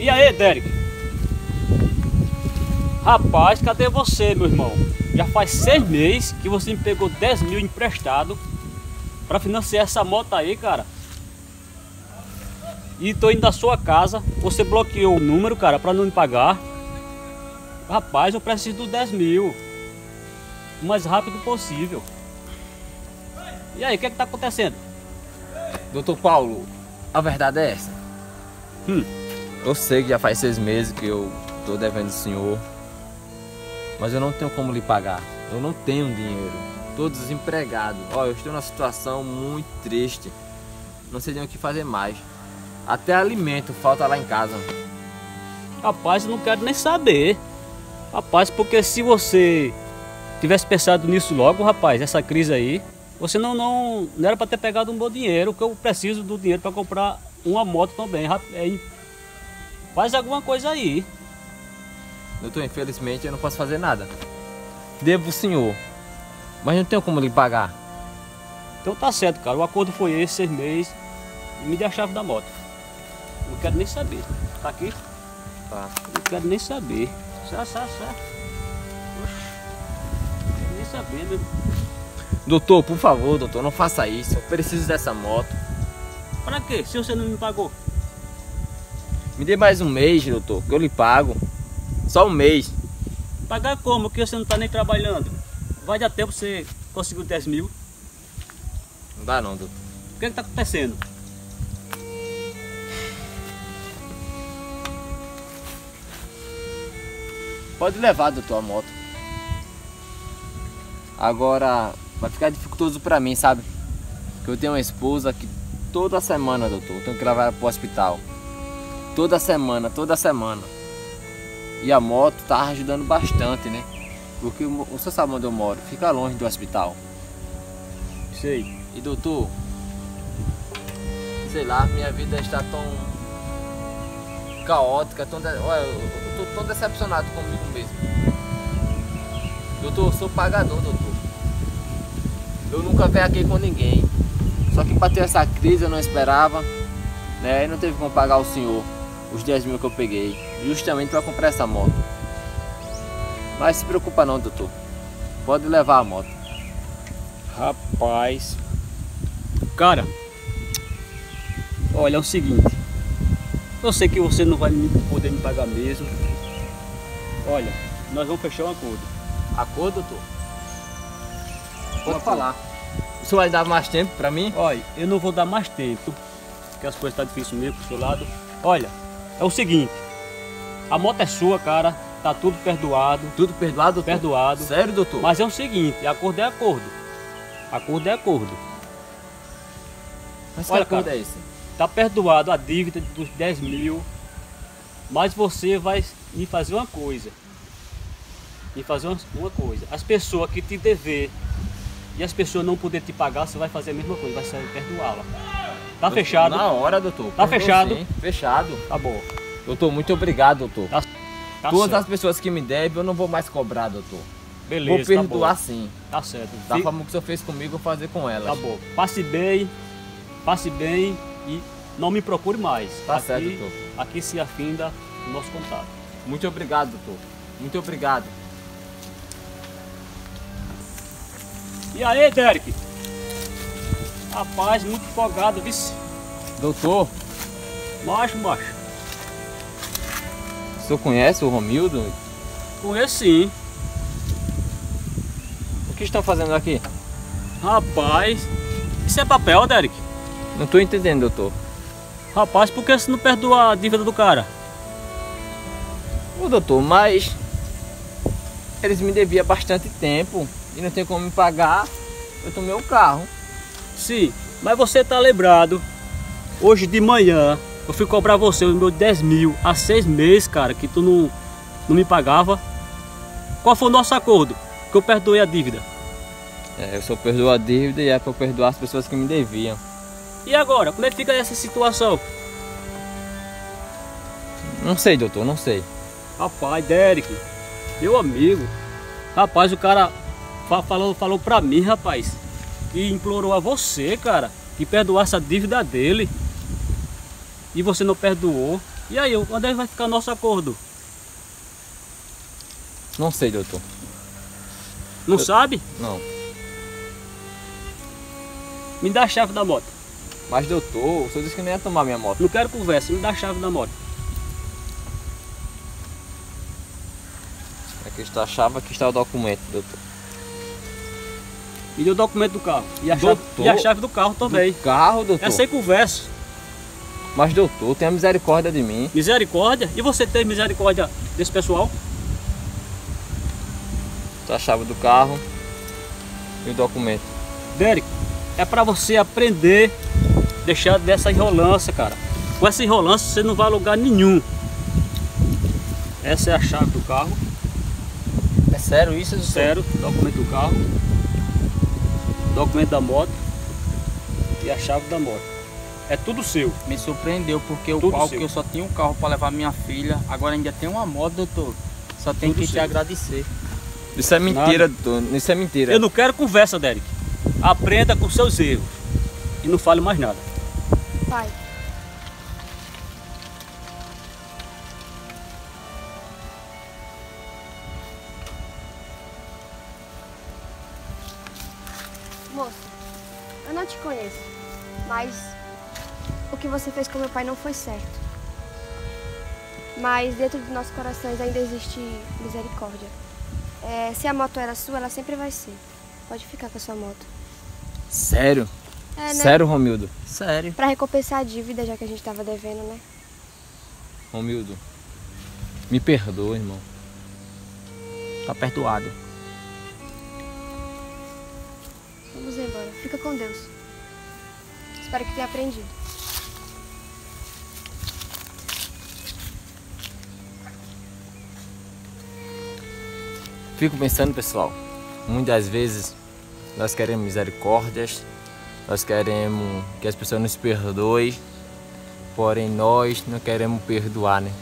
E aí, Derek? Rapaz, cadê você, meu irmão? Já faz 6 meses que você me pegou 10 mil emprestado para financiar essa moto aí, cara. E tô indo da sua casa, você bloqueou o número, cara, para não me pagar. Rapaz, eu preciso dos 10 mil o mais rápido possível. E aí, o que é que tá acontecendo? Doutor Paulo, a verdade é essa. Eu sei que já faz 6 meses que eu tô devendo o senhor, mas eu não tenho como lhe pagar. Eu não tenho dinheiro. Tô desempregado. Ó, eu estou numa situação muito triste. Não sei nem o que fazer mais. Até alimento falta lá em casa. Rapaz, eu não quero nem saber. Rapaz, porque se você tivesse pensado nisso logo, rapaz, essa crise aí, você não era para ter pegado um bom dinheiro, que eu preciso do dinheiro para comprar uma moto também. Faz alguma coisa aí. Doutor, infelizmente eu não posso fazer nada. Devo o senhor, mas não tenho como lhe pagar. Então tá certo, cara. O acordo foi esse, 6 meses. E me dê a chave da moto. Não quero nem saber. Tá aqui? Tá. Não quero nem saber. Certo. Não quero nem saber, meu. Doutor, por favor, doutor, não faça isso. Eu preciso dessa moto. Pra quê? Se você não me pagou? Me dê mais um mês, doutor, que eu lhe pago. Só um mês. Pagar como? Que você não tá nem trabalhando. Vai dar tempo você conseguir 10 mil. Não dá não, doutor. O que é que tá acontecendo? Pode levar, doutor, a moto. Agora, vai ficar dificultoso pra mim, sabe? Porque eu tenho uma esposa que toda semana, doutor, eu tenho que levar ela pro hospital. Toda semana. E a moto tá ajudando bastante, né? Porque o senhor sabe onde eu moro, fica longe do hospital. Sei. E doutor, sei lá, minha vida está tão caótica, olha, eu tô tão decepcionado comigo mesmo. Doutor, eu sou pagador, doutor. Eu nunca veaquei com ninguém. Só que bateu essa crise, eu não esperava, né? E não teve como pagar o senhor os 10 mil que eu peguei, justamente para comprar essa moto. Mas se preocupa não, doutor. Pode levar a moto. Rapaz. Cara, olha, é o seguinte. Eu sei que você não vai poder me pagar mesmo. Olha, nós vamos fechar um acordo. Acordo, doutor? Pode falar. O senhor vai dar mais tempo pra mim? Olha, eu não vou dar mais tempo, porque as coisas estão difíceis mesmo pro seu lado. Olha, é o seguinte. A moto é sua, cara. Tá tudo perdoado. Tudo perdoado, doutor? Perdoado. Sério, doutor? Mas é o seguinte, acordo é acordo. Acordo é acordo. Mas olha, que acordo cara, é esse? tá perdoado a dívida dos 10 mil. Mas você vai me fazer uma coisa. Uma coisa. As pessoas que te dever e as pessoas não poder te pagar, você vai fazer a mesma coisa, vai ser perdoá-la. Tá doutor, fechado? Na hora, doutor. Tá fechado? Sim. Fechado. Tá bom. Doutor, muito obrigado, doutor. Tá Todas certo. as pessoas que me devem, eu não vou mais cobrar, doutor. Beleza, vou perdoar tá bom. sim. Tá certo. Da forma que o senhor fez comigo, eu vou fazer com elas. Tá bom. Passe bem e não me procure mais. Tá aqui, certo, doutor. Aqui se afinda o nosso contato. Muito obrigado, doutor. Muito obrigado. E aí, Derek? Rapaz, muito folgado, vice. Doutor, Macho. o senhor conhece o Romildo? Conheço sim. O que estão fazendo aqui? Rapaz, isso é papel, Derek? Não estou entendendo, doutor. Rapaz, por que você não perdoa a dívida do cara? Ô, doutor, mas eles me deviam bastante tempo e não tem como me pagar. Eu tomei um carro. Sim, mas você tá lembrado. Hoje de manhã eu fui cobrar você os meus 10 mil há 6 meses, cara, que tu não me pagava. Qual foi o nosso acordo? Que eu perdoei a dívida. Eu só perdoo a dívida e é para eu perdoar as pessoas que me deviam. E agora, como é que fica essa situação? Não sei, doutor, não sei. Rapaz, Derek, meu amigo. Rapaz, o cara falou pra mim, rapaz, que implorou a você, cara, que perdoasse a dívida dele. E você não perdoou. E aí, onde é que vai ficar nosso acordo? Não sei, doutor. Não sabe? Não. Me dá a chave da moto. Mas doutor, o senhor disse que não ia tomar minha moto. Não quero conversa, me dá a chave da moto. Aqui está a chave, aqui está o documento, doutor. Me dê o documento do carro. E a, Doutor? chave, e a chave do carro também. Carro, doutor? É sem conversa. Mas doutor, tenha misericórdia de mim. Misericórdia? E você tem misericórdia desse pessoal? Está a chave do carro e o documento. Derek, é pra você aprender, deixar dessa enrolância, cara. Com essa enrolância você não vai a lugar nenhum. Essa é a chave do carro. É sério isso, doutor? Sério, documento do carro. Documento da moto. E a chave da moto. É tudo seu. Me surpreendeu porque Tudo o palco seu. que eu só tinha um carro para levar minha filha, agora ainda tem uma moto, doutor. Só tem Tudo que te seu. agradecer. Isso é mentira, doutor. Isso é mentira. Eu não quero conversa, Derek. Aprenda com seus erros. E não fale mais nada. Pai, moço, eu não te conheço, mas o que você fez com meu pai não foi certo. Mas dentro dos nossos corações ainda existe misericórdia. Se a moto era sua, ela sempre vai ser. Pode ficar com a sua moto. Sério? É, né? Sério, Romildo? Sério? Pra recompensar a dívida, já que a gente tava devendo, né? Romildo, me perdoa, irmão. Tá perdoado. Vamos embora. Fica com Deus. Espero que tenha aprendido. Fico pensando, pessoal, muitas vezes nós queremos misericórdias, nós queremos que as pessoas nos perdoem, porém nós não queremos perdoar, né?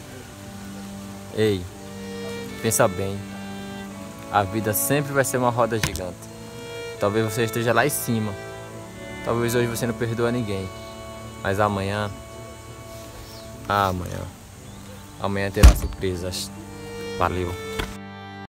Ei, pensa bem, a vida sempre vai ser uma roda gigante. Talvez você esteja lá em cima, talvez hoje você não perdoa ninguém, mas amanhã terá surpresas. Valeu.